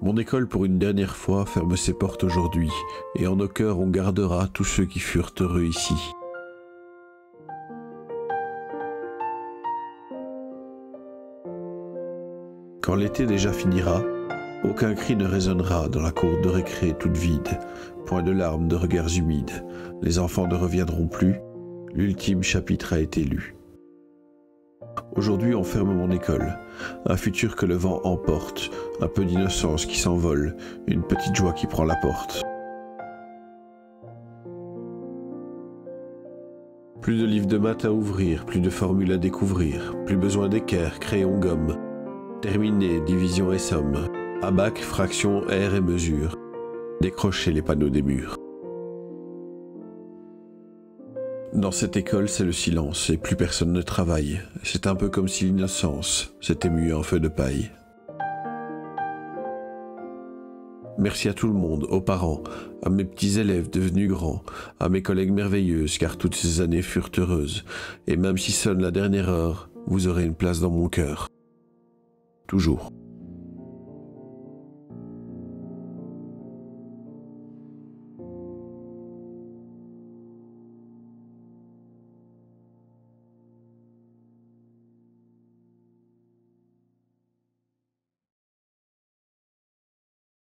Mon école, pour une dernière fois, ferme ses portes aujourd'hui, et en nos cœurs on gardera tous ceux qui furent heureux ici. Quand l'été déjà finira, aucun cri ne résonnera dans la cour de récré toute vide, point de larmes, de regards humides, les enfants ne reviendront plus, l'ultime chapitre a été lu. Aujourd'hui on ferme mon école, un futur que le vent emporte, un peu d'innocence qui s'envole, une petite joie qui prend la porte. Plus de livres de maths à ouvrir, plus de formules à découvrir, plus besoin d'équerre, crayon, gomme. Terminé, division et somme, abac, fraction, air et mesure. Décrocher les panneaux des murs. Dans cette école, c'est le silence et plus personne ne travaille. C'est un peu comme si l'innocence s'était muée en feu de paille. Merci à tout le monde, aux parents, à mes petits élèves devenus grands, à mes collègues merveilleuses, car toutes ces années furent heureuses. Et même si sonne la dernière heure, vous aurez une place dans mon cœur. Toujours.